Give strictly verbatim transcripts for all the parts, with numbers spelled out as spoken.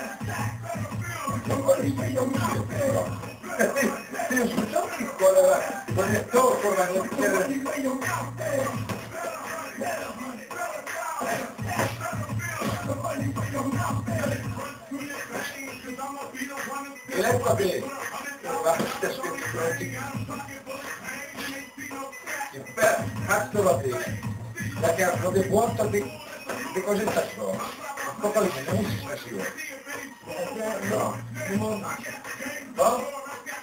Io sono piccola, non è troppo la mia e lei va bene, cazzo va bene, perché ha delle vuote di cose da solo, un po' di non si stazione. No, no?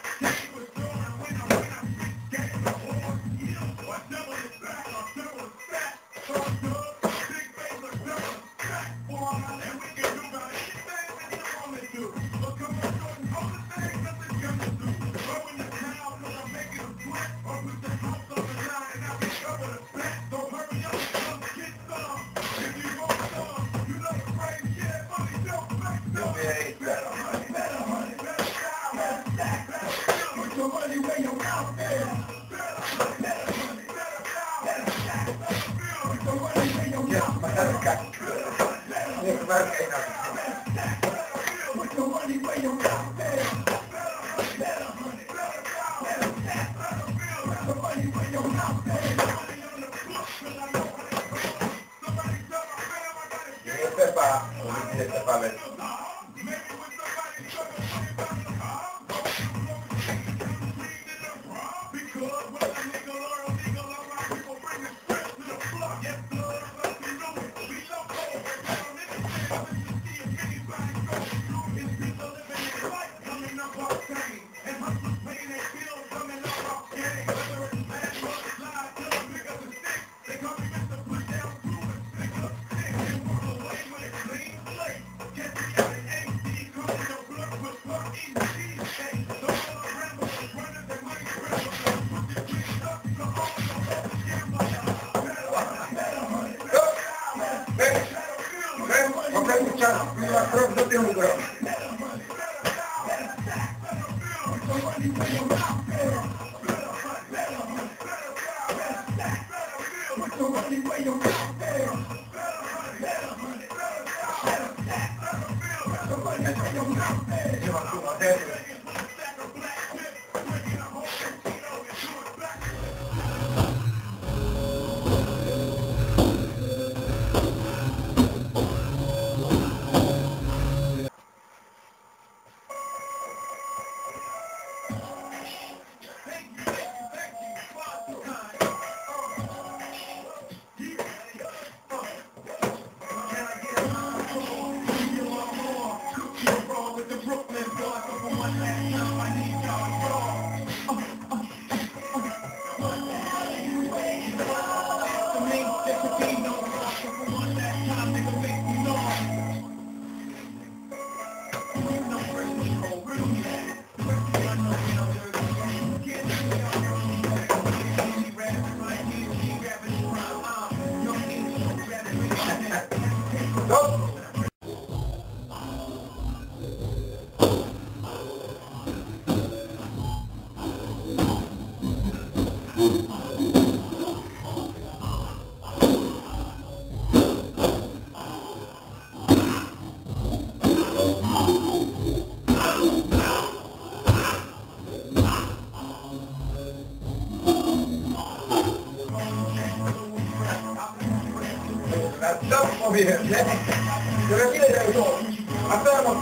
Bien, ¿eh? Pero aquí le traigo, hasta la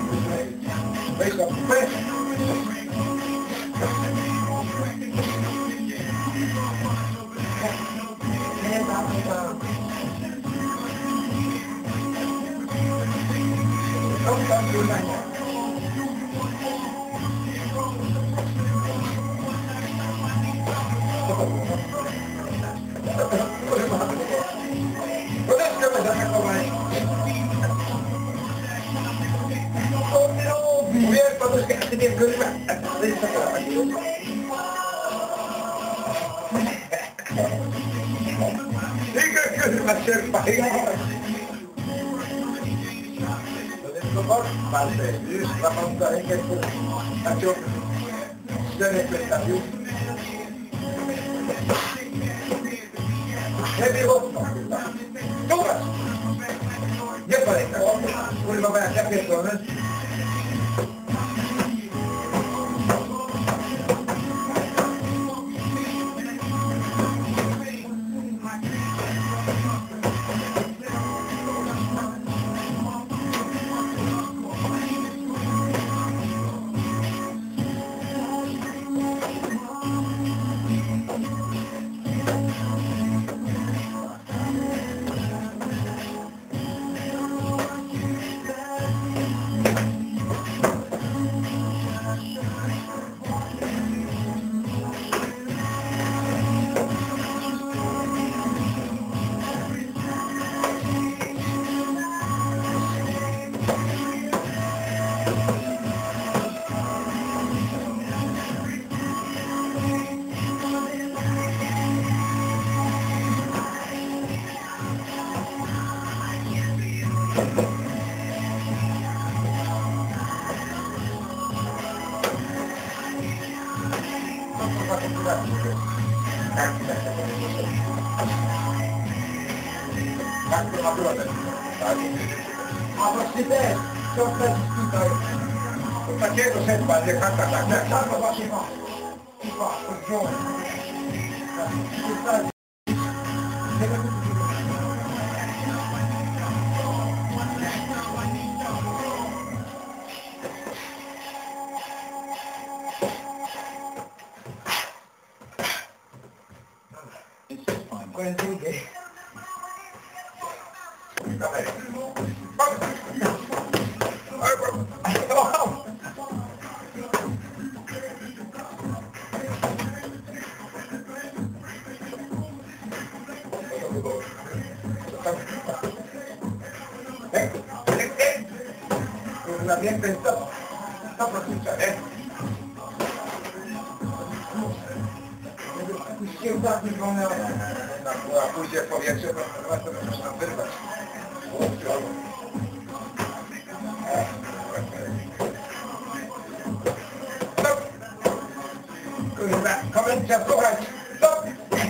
¿veis? ¿Ves? No cambio un año. Vale, la pregunta es que ha hecho de expectación. ¿Qué digo? ¡Todas! Ya parezca, una manera que son tak, tak, tak to ma brodę. Tak. A właśnie też, co też tutaj, do takiego szedła, nie chata, tak, tak, tak, no właśnie ma. Chyba, od Kuen drugie. Dawaj. La gente está, está profunda, ¿eh? Sięta tylko na, na, na pójdzie w powietrze, to to możesz tam wyrwać. Stop! Kurwa, komentarz, słuchaj! Stop!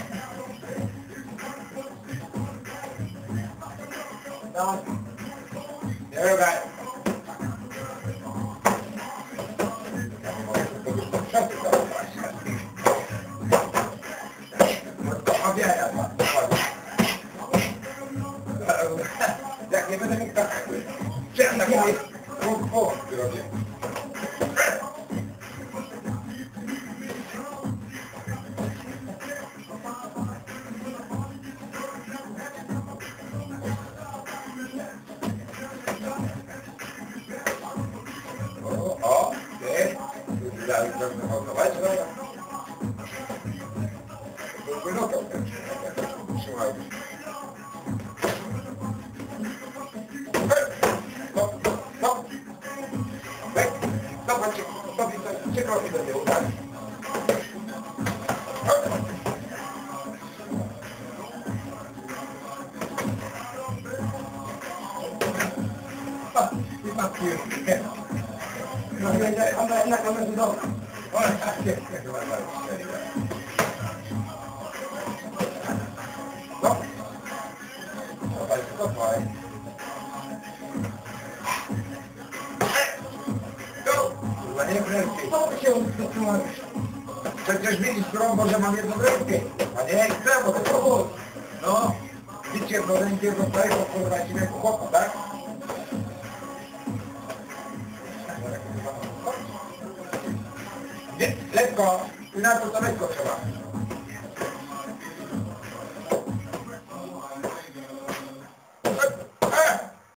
No. Nie rogaj. Jak nie będę mógł tak, czy ja tak mówię, o, o, robię. O, o, ty, tu dalej można hodować, no. Byłby nokał ten, trzymaj. Ciekawe do tyłu, tak? I patrz, no nie, ona na kamerze do... Ona tak jest, chyba tak. No. Dawaj, dawaj. Nie wręcz. Co ty się zatrzymałeś? Przecież widzisz trąbo, że mam jedną rękę. A nie, chcę, bo to powód. No, widzicie, w rękę dostaję, bo kurwa ci jako chłopa, tak? Nie, lekko. I na to to lekko trzeba.